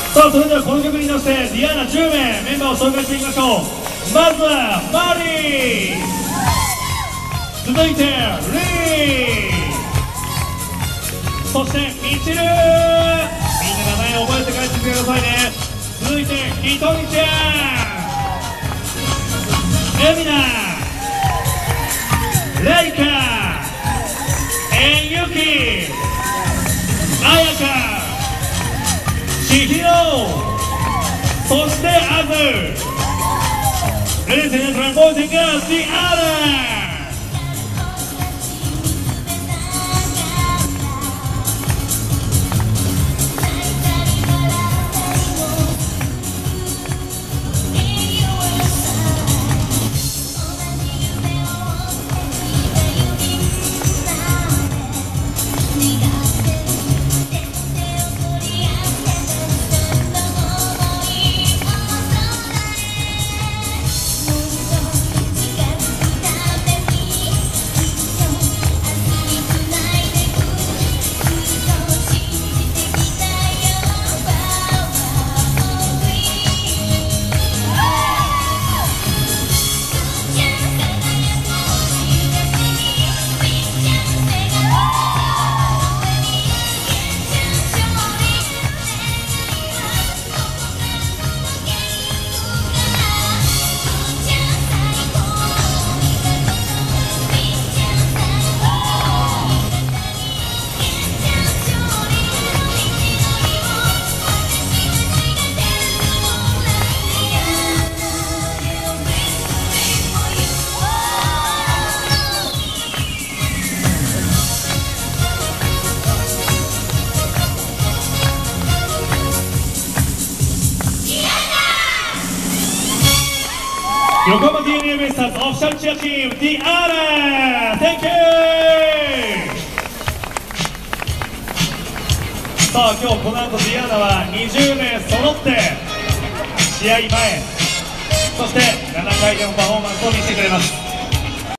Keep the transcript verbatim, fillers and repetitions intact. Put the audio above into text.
さあ、それではこの曲に乗せてディアーナじゅうめいメンバーを紹介していきましょう。まずはマリー、続いてリー、そしてミチル、みんな名前を覚えて帰ってきてくださいね。続いてひとみちゃん、エミナ、レイカ、エンユキ、アヤカ、千尋、そしてアズ。Ladies and gentlemen, boys and girls, the honor! 横浜 ディーエヌエー ベイスターズオフィシャルチアチーム The Honor! Thank you! さあ、今日この後 The Honor はにじゅうめい揃って試合前、そしてななかいでのパフォーマンスを見せてくれます。